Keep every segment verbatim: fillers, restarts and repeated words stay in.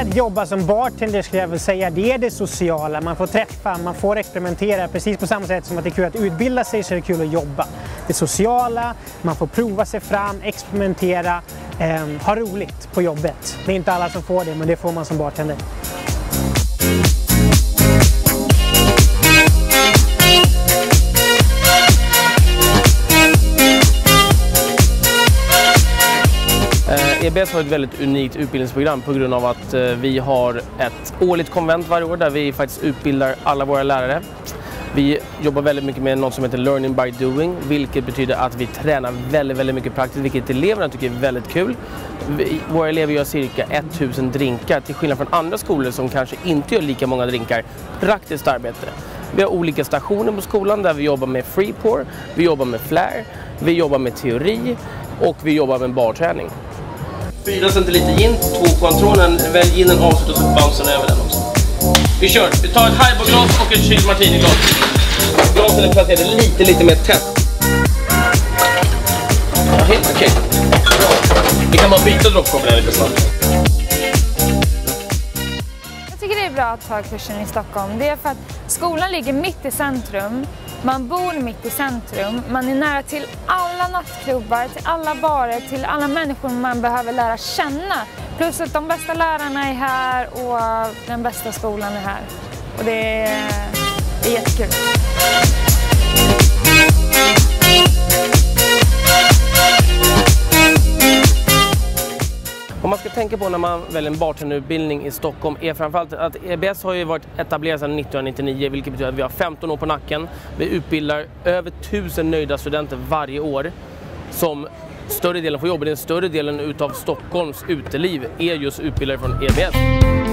Att jobba som bartender skulle jag väl säga, det är det sociala. Man får träffa, man får experimentera. Precis på samma sätt som att det är kul att utbilda sig så är det kul att jobba. Det sociala, man får prova sig fram, experimentera, eh, ha roligt på jobbet. Det är inte alla som får det, men det får man som bartender. E B S har ett väldigt unikt utbildningsprogram på grund av att vi har ett årligt konvent varje år där vi faktiskt utbildar alla våra lärare. Vi jobbar väldigt mycket med något som heter Learning by Doing, vilket betyder att vi tränar väldigt, väldigt mycket praktiskt, vilket eleverna tycker är väldigt kul. Vi, våra elever gör cirka tusen drinkar, till skillnad från andra skolor som kanske inte gör lika många drinkar. Praktiskt arbete. Vi har olika stationer på skolan där vi jobbar med free pour, vi jobbar med flair, vi jobbar med teori och vi jobbar med barträning. Fyra centiliter gin, två Cointreau, välj ginen, avslut och så bouncear över den också. Vi kör, vi tar ett highball-glas och ett kyld martini-glas. Glasen är placerade lite, lite mer tätt. Ja, helt okej. Bra. Vi kan bara byta droppkopplarna lite snabbt. Jag tycker det är bra att ta kursen i Stockholm. Det är för att skolan ligger mitt i centrum. Man bor mitt i centrum, man är nära till alla nattklubbar, till alla barer, till alla människor man behöver lära känna. Plus att de bästa lärarna är här och den bästa skolan är här. Och det är, det är jättekul. Vad man ska tänka på när man väljer en bartenderutbildning i Stockholm är framförallt att E B S har ju varit etablerad sedan nittonhundranittionio, vilket betyder att vi har femton år på nacken. Vi utbildar över tusen nöjda studenter varje år som större delen får jobba. Den större delen utav Stockholms uteliv är just utbildare från E B S.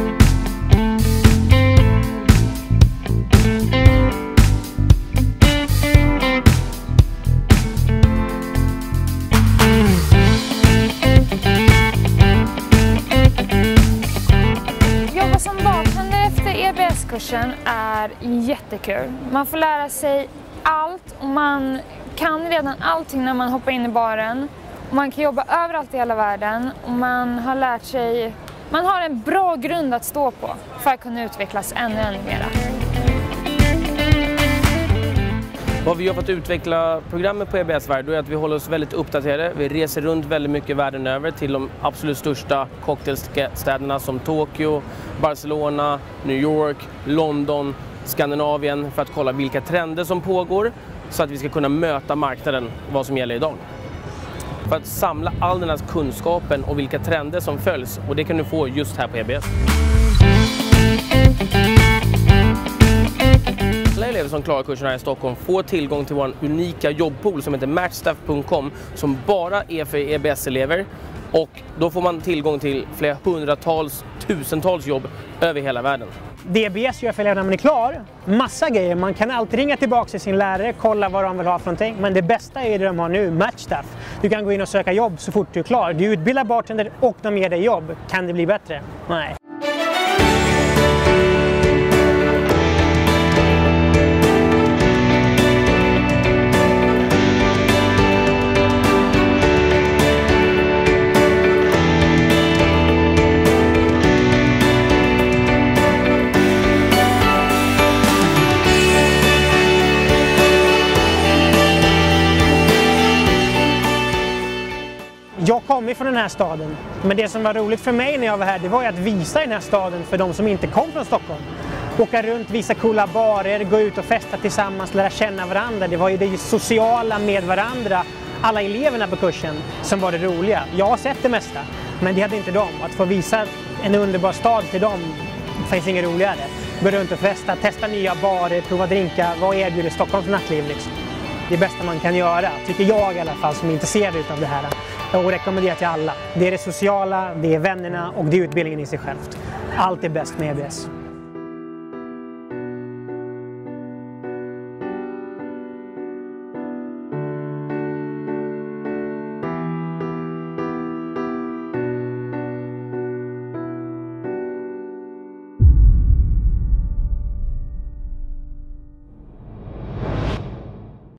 E B S-kursen är jättekul. Man får lära sig allt och man kan redan allting när man hoppar in i baren. Man kan jobba överallt i hela världen och man har lärt sig, man har en bra grund att stå på för att kunna utvecklas ännu, ännu mera. Vad vi gör för att utveckla programmet på E B S-värld är att vi håller oss väldigt uppdaterade. Vi reser runt väldigt mycket världen över till de absolut största cocktailstäderna som Tokyo, Barcelona, New York, London, Skandinavien för att kolla vilka trender som pågår så att vi ska kunna möta marknaden vad som gäller idag. För att samla all den här kunskapen och vilka trender som följs, och det kan du få just här på E B S. Alla elever som klarar kursen här i Stockholm får tillgång till vår unika jobbpool som heter matchstaff punkt com som bara är för E B S-elever, och då får man tillgång till flera hundratals, tusentals jobb över hela världen. Det E B S gör för eleverna när man är klar, massa grejer. Man kan alltid ringa tillbaka till sin lärare, kolla vad de vill ha för någonting. Men det bästa är det de har nu, matchstaff. Du kan gå in och söka jobb så fort du är klar. Du utbildar bartender och de ger dig jobb. Kan det bli bättre? Nej. Jag kommer från den här staden, men det som var roligt för mig när jag var här, det var ju att visa den här staden för de som inte kom från Stockholm. Åka runt, visa coola barer, gå ut och festa tillsammans, lära känna varandra. Det var ju det sociala med varandra, alla eleverna på kursen, som var det roliga. Jag har sett det mesta, men det hade inte de. Att få visa en underbar stad till dem finns inget roligare. Gå runt och festa, testa nya barer, prova drinka. Vad erbjuder Stockholms nattliv liksom? Det bästa man kan göra, tycker jag i alla fall, som är intresserad av det här. Och rekommenderar till alla. Det är det sociala, det är vännerna och det är utbildningen i sig självt. Allt är bäst med E B S.